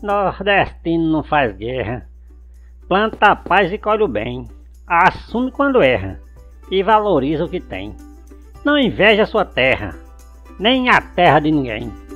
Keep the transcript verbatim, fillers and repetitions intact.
Nordestino não faz guerra, planta a paz e colhe o bem, assume quando erra e valoriza o que tem. Não inveja sua terra, nem a terra de ninguém.